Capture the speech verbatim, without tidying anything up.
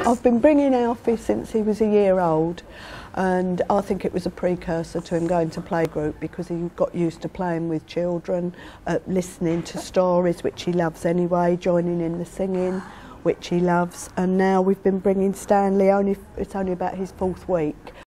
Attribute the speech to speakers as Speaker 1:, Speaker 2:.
Speaker 1: I've been bringing Alfie since he was a year old, and I think it was a precursor to him going to playgroup because he got used to playing with children, uh, listening to stories, which he loves anyway, joining in the singing, which he loves, and now we've been bringing Stanley, only it's only about his fourth week.